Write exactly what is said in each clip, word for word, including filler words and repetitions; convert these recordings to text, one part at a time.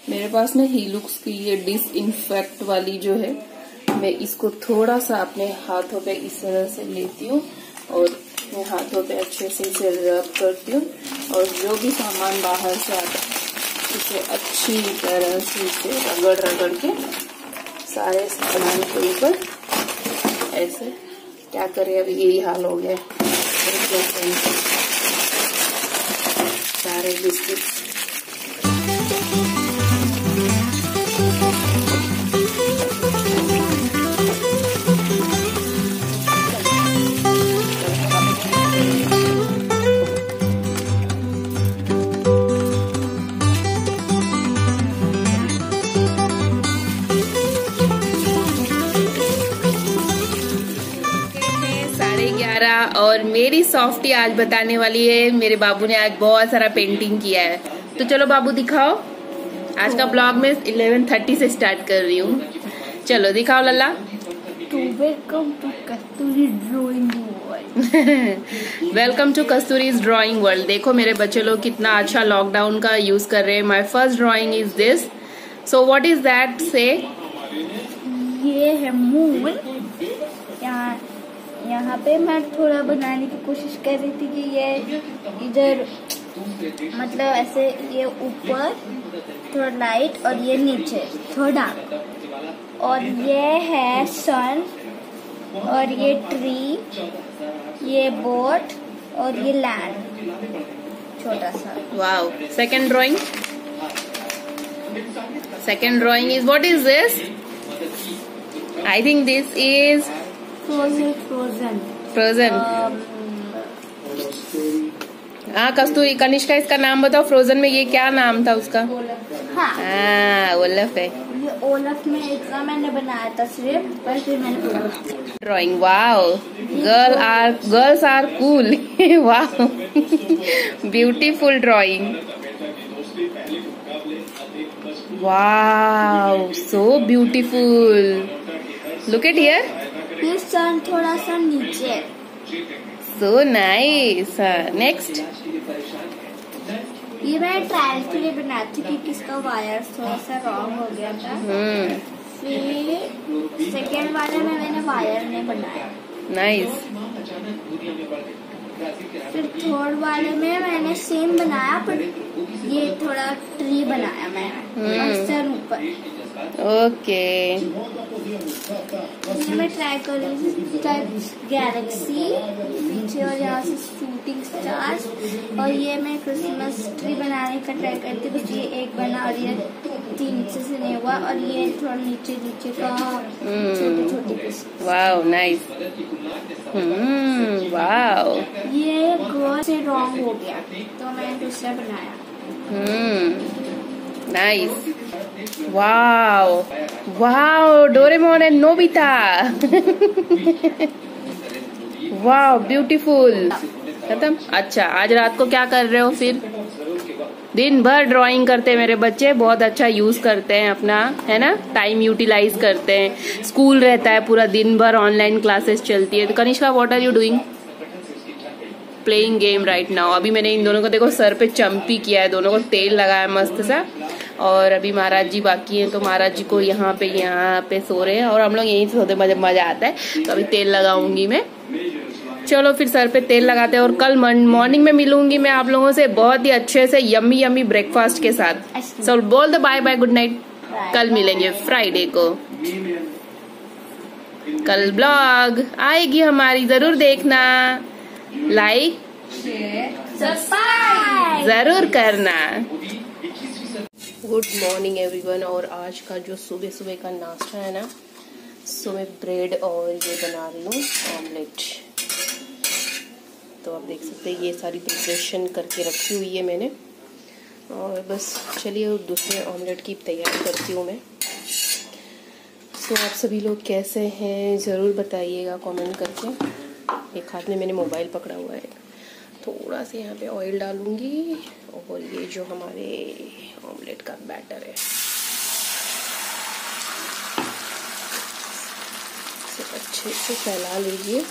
मेरे पास ना हीलुक्स की ये डिसइंफेक्ट वाली जो है, मैं इसको थोड़ा सा अपने हाथों पे इस तरह से लेती हूँ और मैं हाथों पे अच्छे से इसे रब करती हूँ और जो भी सामान बाहर से आता है इसे अच्छी तरह से इसे रगड़ रगड़ के सारे सामान के ऊपर ऐसे, क्या करें अभी यही हाल हो गया सारे बिस्किट। और मेरी सॉफ्टी आज बताने वाली है, मेरे बाबू ने आज बहुत सारा पेंटिंग किया है। तो चलो बाबू दिखाओ। आज का ब्लॉग में इलेवन थर्टी से स्टार्ट कर रही हूँ। चलो दिखाओ लल्ला। Welcome to Kasturi drawing world. Welcome to Kasturi's drawing world. देखो मेरे बच्चे लोग कितना अच्छा लॉकडाउन का यूज कर रहे हैं। My first drawing is this. So what is that say? ये है मून। यहाँ यहाँ पे मैं थोड़ा बनाने की कोशिश कर रही थी कि ये इधर मतलब ऐसे, ये ऊपर थोड़ा लाइट और ये नीचे थोड़ा डार्क, और ये है सन और ये ट्री, ये बोट और ये लैंड छोटा सा। Wow. Second drawing. Second drawing is what is this? I think this is frozen. Frozen frozen हाँ कस्तूरी। कनिष्का इसका नाम बताओ। फ्रोजन में ये क्या नाम था उसका? हाँ ओलफ है। ये ओलफ में इतना मैंने बनाया था सिर्फ, पर फिर मैंने drawing. Wow, girl are girls are cool. Wow, beautiful drawing. Wow, so beautiful. Look at here. ये सन थोड़ा सा नीचे। So nice. नेक्स्ट। ये मैं ट्रायल के लिए बनाई थी क्योंकि इसका वायर थोड़ा सा रॉन्ग हो गया था। फिर सेकेंड वाले में मैंने वायर नहीं बनाया। नाइस। फिर थर्ड वाले में मैंने सेम बनाया, पर ये थोड़ा ट्री बनाया मैंने सर ऊपर। ओके। मैं ट्राई कर रही थी गैलेक्सी पीछे और यहाँ से शूटिंग स्टार्स, और ये मैं क्रिसमस ट्री बनाने का ट्राई करती हूँ। ये एक बना और ये तीन नीचे से नहीं हुआ, और ये थोड़ा नीचे नीचे का छोटे छोटे piece. Wow nice. Hmm wow. ये गर्ल से रॉन्ग हो गया तो मैंने दूसरा बनाया। Hmm nice. Wow wow, Doraemon and Nobita. Wow beautiful. खत्म। अच्छा, आज रात को क्या कर रहे हो फिर? दिन भर ड्राइंग करते हैं मेरे बच्चे, बहुत अच्छा यूज करते हैं अपना, है ना, टाइम यूटिलाइज करते हैं। स्कूल रहता है पूरा दिन भर, ऑनलाइन क्लासेस चलती है। तो Kanishka, what are you doing? Playing game right now. अभी मैंने इन दोनों को देखो सर पे चम्पी किया है, दोनों को तेल लगाया मस्त सा, और अभी महाराज जी बाकी हैं तो महाराज जी को यहाँ पे यहाँ पे सो रहे हैं और हम लोग यहीं से सोते, मजा मजा आता है। तो अभी तेल लगाऊंगी मैं। चलो फिर सर पे तेल लगाते हैं और कल मॉर्निंग में मिलूंगी मैं आप लोगों से बहुत ही अच्छे से यम्मी यम्मी ब्रेकफास्ट के साथ। सो बोल दो बाय बाय, गुड नाइट। कल मिलेंगे फ्राइडे को। कल ब्लॉग आएगी हमारी, जरूर देखना, लाइक सब्सक्राइब जरूर करना। Good morning everyone. और आज का जो सुबह सुबह का नाश्ता है ना, सो मैं ब्रेड और ये बना रही हूँ ऑमलेट। तो आप देख सकते हैं ये सारी प्रिपरेशन करके रखी हुई है मैंने, और बस चलिए दूसरे ऑमलेट की तैयारी करती हूँ मैं। सो आप सभी लोग कैसे हैं ज़रूर बताइएगा कमेंट करके। एक हाथ में मैंने मोबाइल पकड़ा हुआ है। थोड़ा सा यहाँ पे ऑयल डालूंगी और ये जो हमारे ऑमलेट का बैटर है इसे अच्छे से फैला लीजिए।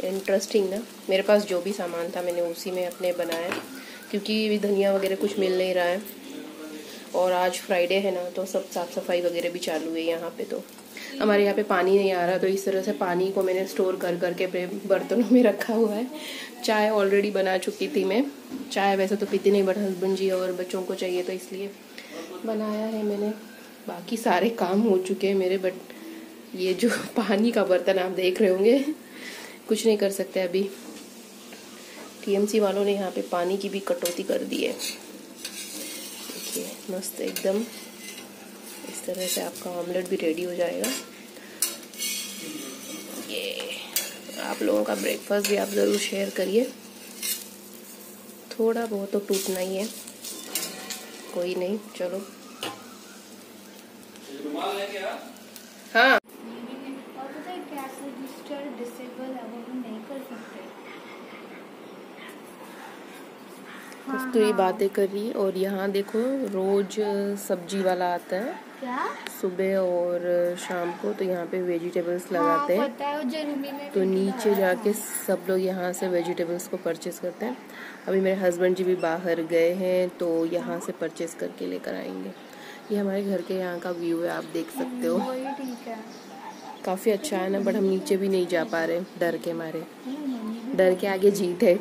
इंटरेस्टिंग ना। मेरे पास जो भी सामान था मैंने उसी में अपने बनाया, क्योंकि धनिया वगैरह कुछ मिल नहीं रहा है और आज फ्राइडे है ना, तो सब साफ़ सफाई वगैरह भी चालू है यहाँ पे। तो हमारे यहाँ पे पानी नहीं आ रहा, तो इस तरह से पानी को मैंने स्टोर कर करके बर्तनों में रखा हुआ है। चाय ऑलरेडी बना चुकी थी मैं। चाय वैसे तो पीती नहीं, बट हस्बैंड जी और बच्चों को चाहिए तो इसलिए बनाया है मैंने। बाकी सारे काम हो चुके हैं मेरे, बट ये जो पानी का बर्तन आप देख रहे होंगे, कुछ नहीं कर सकते अभी। टीएमसी वालों ने यहाँ पे पानी की भी कटौती कर दी है। देखिए मस्त एकदम, इस तरह से आपका ऑमलेट भी रेडी हो जाएगा। ये आप लोगों का ब्रेकफास्ट भी आप ज़रूर शेयर करिए। थोड़ा बहुत तो टूटना ही है, कोई नहीं। चलो हाँ, कुछ तो ये बातें कर रही। और यहाँ देखो रोज सब्जी वाला आता है क्या? सुबह और शाम को, तो यहाँ पे वेजिटेबल्स लगाते हैं। हाँ, तो नीचे जाके सब लोग यहाँ से वेजिटेबल्स को परचेस करते हैं। अभी मेरे हस्बैंड जी भी बाहर गए हैं, तो यहाँ से परचेस करके लेकर आएंगे। ये हमारे घर के यहाँ का व्यू है, आप देख सकते हो। काफ़ी अच्छा है ना, बट हम नीचे भी नहीं जा पा रहे डर के मारे। डर के आगे जीत है।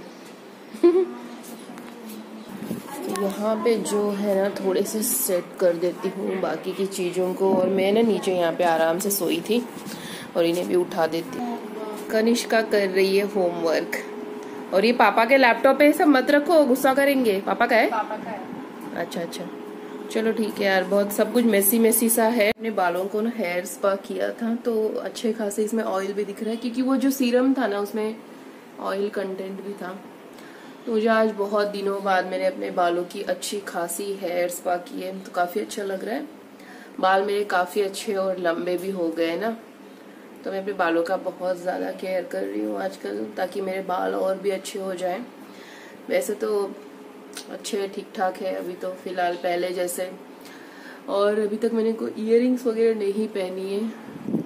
यहाँ पे जो है ना थोड़े से सेट कर देती हूँ बाकी की चीज़ों को, और मैं ना नीचे यहाँ पे आराम से सोई थी और इन्हें भी उठा देती हूँ। कनिष्का कर रही है होमवर्क, और ये पापा के लैपटॉप पे सब मत रखो, गुस्सा करेंगे। पापा का है? पापा का है। अच्छा अच्छा, चलो ठीक है यार। बहुत सब कुछ मेसी मेसी सा है। अपने बालों को ना हेयर स्पा किया था, तो अच्छे खासे इसमें ऑयल भी दिख रहा है, क्योंकि वो जो सीरम था ना उसमें ऑयल कंटेंट भी था। तो मुझे आज बहुत दिनों बाद मैंने अपने बालों की अच्छी खासी हेयर स्पा की है, तो काफ़ी अच्छा लग रहा है। बाल मेरे काफ़ी अच्छे और लंबे भी हो गए ना, तो मैं अपने बालों का बहुत ज़्यादा केयर कर रही हूँ आजकल, ताकि मेरे बाल और भी अच्छे हो जाएं। वैसे तो अच्छे ठीक ठाक है अभी तो फिलहाल, पहले जैसे। और अभी तक मैंने कोई इयररिंग्स वगैरह नहीं पहनी है।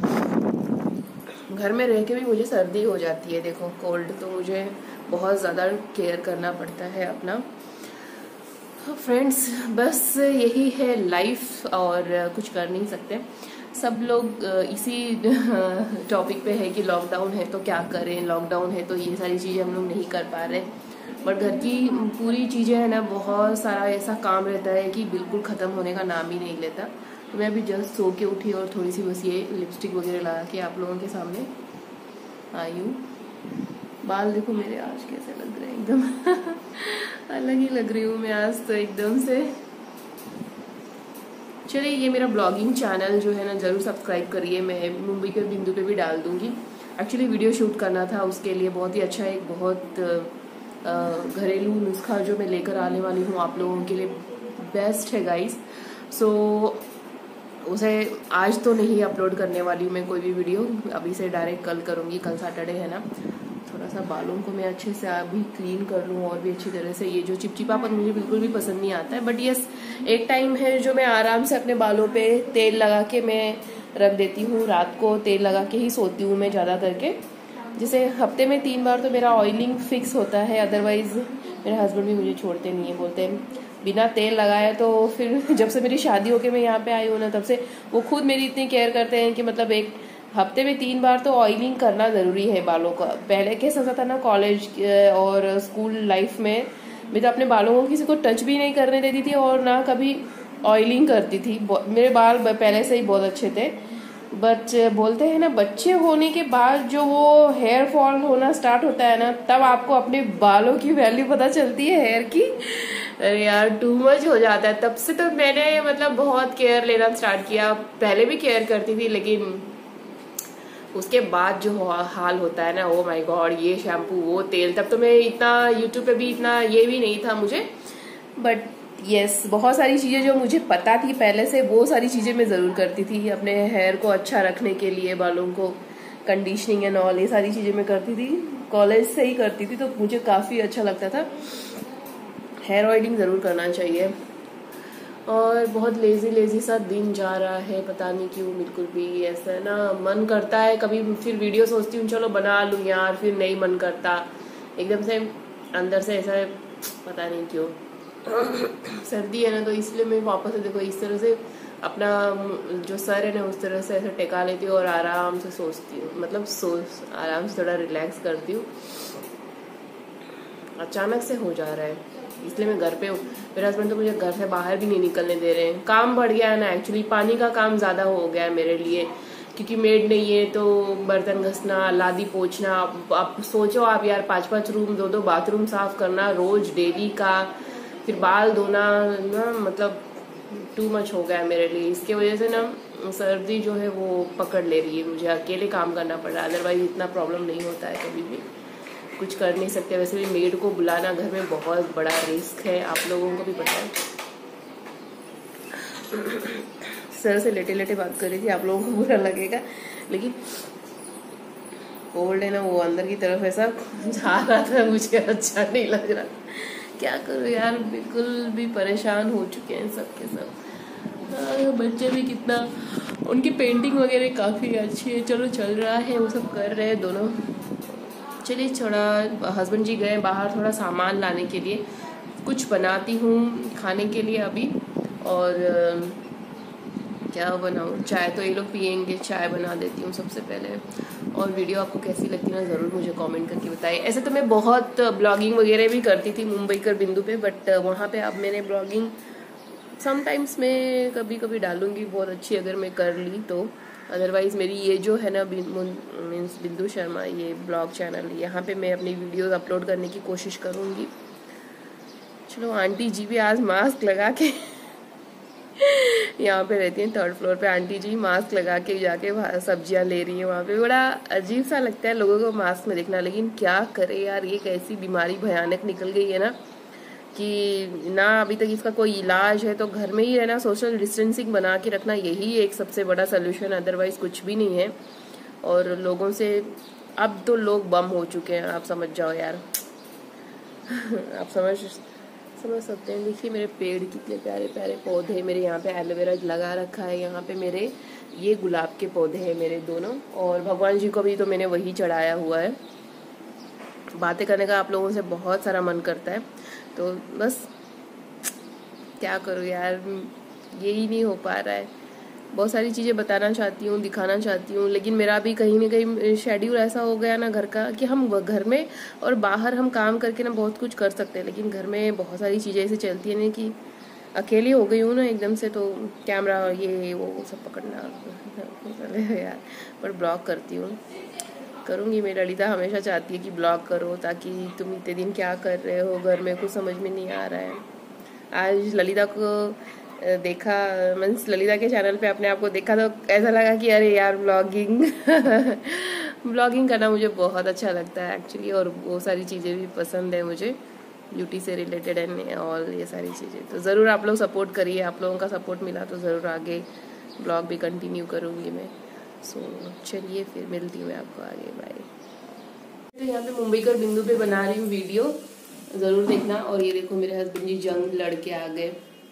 घर में रह के भी मुझे सर्दी हो जाती है, देखो कोल्ड, तो मुझे बहुत ज़्यादा केयर करना पड़ता है अपना। फ्रेंड्स बस यही है लाइफ, और कुछ कर नहीं सकते। सब लोग इसी टॉपिक पे है कि लॉकडाउन है तो क्या करें, लॉकडाउन है तो ये सारी चीज़ें हम लोग नहीं कर पा रहे। बट घर की पूरी चीज़ें है ना, बहुत सारा ऐसा काम रहता है कि बिल्कुल ख़त्म होने का नाम ही नहीं लेता। तो मैं अभी जस्ट सो के उठी और थोड़ी सी बस ये लिपस्टिक वगैरह लगा के आप लोगों के सामने आई हूँ। बाल देखो मेरे आज कैसे लग रहे हैं, एकदम अलग ही लग रही हूँ मैं आज तो एकदम से। चलिए, ये मेरा ब्लॉगिंग चैनल जो है ना ज़रूर सब्सक्राइब करिए। मैं मुंबई के बिंदु पे भी डाल दूँगी। एक्चुअली वीडियो शूट करना था, उसके लिए बहुत ही अच्छा एक बहुत घरेलू नुस्खा जो मैं लेकर आने वाली हूँ आप लोगों के लिए, बेस्ट है गाइस। सो उसे आज तो नहीं अपलोड करने वाली हूँ मैं कोई भी वीडियो, अभी से डायरेक्ट कल करूँगी। कल सैटरडे है ना, थोड़ा सा बालों को मैं अच्छे से अभी क्लीन कर लूँ और भी अच्छी तरह से। ये जो चिपचिपापन मुझे बिल्कुल भी पसंद नहीं आता है, बट यस एक टाइम है जो मैं आराम से अपने बालों पे तेल लगा के मैं रख देती हूँ। रात को तेल लगा के ही सोती हूँ मैं ज़्यादा करके। जैसे हफ्ते में तीन बार तो मेरा ऑयलिंग फिक्स होता है, अदरवाइज मेरे हस्बैंड भी मुझे छोड़ते नहीं है, बोलते हैं बिना तेल लगाए। तो फिर जब से मेरी शादी होके मैं यहाँ पे आई हूँ ना, तब से वो खुद मेरी इतनी केयर करते हैं कि मतलब एक हफ्ते में तीन बार तो ऑयलिंग करना ज़रूरी है बालों का। पहले कैसा होता था ना, कॉलेज और स्कूल लाइफ में मैं तो अपने बालों को किसी को टच भी नहीं करने देती थी और ना कभी ऑयलिंग करती थी। मेरे बाल पहले से ही बहुत अच्छे थे, बट बोलते हैं ना बच्चे होने के बाद जो वो हेयर फॉल होना स्टार्ट होता है ना, तब आपको अपने बालों की वैल्यू पता चलती है हेयर की। अरे यार टू मच हो जाता है। तब से तो मैंने मतलब बहुत केयर लेना स्टार्ट किया। पहले भी केयर करती थी, लेकिन उसके बाद जो हाल होता है ना, ओ माय गॉड, ये शैम्पू वो तेल। तब तो मैं इतना यूट्यूब पे भी इतना ये भी नहीं था मुझे, बट यस बहुत सारी चीज़ें जो मुझे पता थी पहले से, वो सारी चीज़ें मैं ज़रूर करती थी अपने हेयर को अच्छा रखने के लिए। बालों को कंडीशनिंग एंड ऑल ये सारी चीज़ें मैं करती थी, कॉलेज से ही करती थी, तो मुझे काफ़ी अच्छा लगता था। हेयर ऑयलिंग ज़रूर करना चाहिए। और बहुत लेजी लेजी सा दिन जा रहा है, पता नहीं क्यों, बिल्कुल भी ऐसा है ना, मन करता है कभी फिर वीडियो सोचती हूँ चलो बना लूँ यार, फिर नहीं मन करता एकदम से अंदर से, ऐसा है पता नहीं क्यों। सर्दी है ना तो इसलिए मैं वापस से देखो इस तरह से अपना जो सर है ना उस तरह से ऐसे टेका लेती हूँ और आराम से सोचती हूँ, मतलब सोच आराम से थोड़ा रिलैक्स करती हूँ। अचानक से हो जा रहा है इसलिए मैं घर पे हूँ। मेरे हस्बैंड तो मुझे घर से बाहर भी नहीं निकलने दे रहे हैं। काम बढ़ गया है ना, एक्चुअली पानी का काम ज़्यादा हो गया है मेरे लिए, क्योंकि मेड नहीं है तो बर्तन घसना, लादी पोछना। आप सोचो आप यार, पाँच पाँच रूम, दो दो बाथरूम साफ करना रोज डेली का, फिर बाल धोना ना, मतलब टू मच हो गया है मेरे लिए। इसके वजह से ना सर्दी जो है वो पकड़ ले रही है, मुझे अकेले काम करना पड़ रहा है, अदरवाइज इतना प्रॉब्लम नहीं होता है, कभी भी कुछ कर नहीं सकते। वैसे भी मेड को बुलाना घर में बहुत बड़ा रिस्क है, आप लोगों को भी पता है। सर से लेटे लेटे बात कर रही थी, आप लोगों को बुरा लगेगा, लेकिन कोल्ड है ना वो अंदर की तरफ ऐसा जा रहा था, मुझे अच्छा नहीं लग रहा। क्या करूँ यार, बिल्कुल भी परेशान हो चुके हैं सब के सब। बच्चे भी कितना, उनकी पेंटिंग वगैरह काफ़ी अच्छी है, चलो चल रहा है, वो सब कर रहे हैं दोनों। चलिए, थोड़ा हस्बैंड जी गए बाहर थोड़ा सामान लाने के लिए, कुछ बनाती हूँ खाने के लिए अभी। और क्या बनाऊँ, चाय तो ये लोग पियेंगे, चाय बना देती हूँ सबसे पहले। और वीडियो आपको कैसी लगती है ना ज़रूर मुझे कमेंट करके बताइए। ऐसे तो मैं बहुत ब्लॉगिंग वगैरह भी करती थी मुंबई कर बिंदु पे, बट वहाँ पे अब मैंने ब्लॉगिंग समटाइम्स मैं कभी कभी डालूंगी, बहुत अच्छी अगर मैं कर ली तो। अदरवाइज मेरी ये जो है ना मीन्स बिंदु शर्मा ये ब्लॉग चैनल, यहाँ पे मैं अपनी वीडियोस अपलोड करने की कोशिश करूँगी। चलो, आंटी जी भी आज मास्क लगा के यहाँ पे रहती हैं थर्ड फ्लोर पे, आंटी जी मास्क लगा के जाके सब्जियाँ ले रही हैं वहाँ पे। बड़ा अजीब सा लगता है लोगों को मास्क में देखना, लेकिन क्या करे यार, ये कैसी बीमारी भयानक निकल गई है ना कि ना अभी तक इसका कोई इलाज है। तो घर में ही रहना, सोशल डिस्टेंसिंग बना के रखना, यही एक सबसे बड़ा सोल्यूशन, अदरवाइज कुछ भी नहीं है। और लोगों से अब तो लोग बम हो चुके हैं, आप समझ जाओ यार। आप समझ समझ सकते हैं। देखिए मेरे पेड़ कितने प्यारे प्यारे पौधे, मेरे यहाँ पे एलोवेरा लगा रखा है, यहाँ पे मेरे ये गुलाब के पौधे हैं मेरे दोनों, और भगवान जी को भी तो मैंने वही चढ़ाया हुआ है। बातें करने का आप लोगों से बहुत सारा मन करता है, तो बस क्या करूँ यार, यही नहीं हो पा रहा है। बहुत सारी चीज़ें बताना चाहती हूँ, दिखाना चाहती हूँ, लेकिन मेरा भी कहीं ना कहीं शेड्यूल ऐसा हो गया ना घर का कि हम घर में और बाहर हम काम करके ना बहुत कुछ कर सकते हैं, लेकिन घर में बहुत सारी चीज़ें ऐसे चलती हैं ना कि अकेली हो गई हूँ ना एकदम से, तो कैमरा ये वो सब पकड़ना यार। पर ब्लॉग करती हूँ, करूँगी मैं। ललिता हमेशा चाहती है कि ब्लॉग करो, ताकि तुम इतने दिन क्या कर रहे हो घर में, कुछ समझ में नहीं आ रहा है। आज ललिता को देखा, मीन्स ललिता के चैनल पे अपने आप को देखा तो ऐसा लगा कि अरे यार ब्लॉगिंग ब्लॉगिंग करना मुझे बहुत अच्छा लगता है एक्चुअली, और वो सारी चीज़ें भी पसंद है मुझे, ब्यूटी से रिलेटेड एंड ऑल ये सारी चीज़ें। तो ज़रूर आप लोग सपोर्ट करिए, आप लोगों का सपोर्ट मिला तो ज़रूर आगे ब्लॉग भी कंटिन्यू करूँगी मैं। सो so, चलिए फिर मिलती हूँ मैं आपको आगे, बाय। तो यहाँ पे मुंबई कर बिंदु पे बना रही हूँ वीडियो, ज़रूर देखना। और ये देखो मेरे हस्बैंड जी जंग लड़ के आ गए।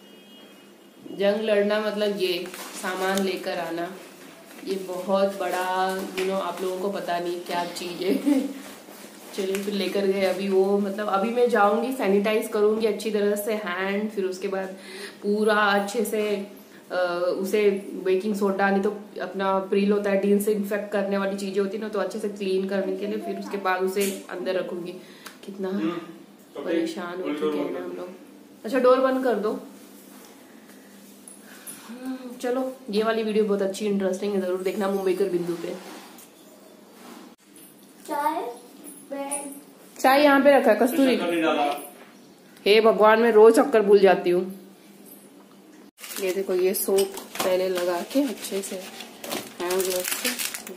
जंग लड़ना मतलब ये सामान लेकर आना, ये बहुत बड़ा यू नो आप लोगों को पता नहीं क्या चीज़ है। चलिए फिर लेकर गए अभी वो, मतलब अभी मैं जाऊंगी सैनिटाइज करूंगी अच्छी तरह से हैंड, फिर उसके बाद पूरा अच्छे से आ, उसे बेकिंग सोडा नहीं तो अपना प्रील होता है डिसइंफेक्ट करने वाली चीजें होती है ना, तो अच्छे से क्लीन करने के लिए फिर उसके बाद उसे अंदर रखूंगी। कितना परेशान हो चुके हैं ना हम लोग। अच्छा डोर बंद कर दो। चलो ये वाली वीडियो बहुत अच्छी इंटरेस्टिंग है, जरूर देखना मुंबई कर बिंदु पे। चाय चाय यहाँ पे रखा है कस्तूरी। हे भगवान, मैं रोज चक्कर भूल जाती हूँ। ये देखो ये सोप पहले लगा के अच्छे से हैंड वॉश से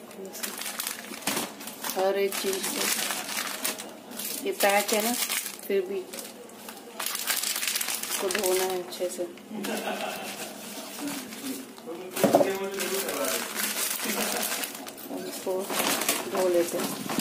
हर एक चीज से, ये पैक है ना फिर भी इसको धोना है अच्छे से। इसको धो लेते हैं।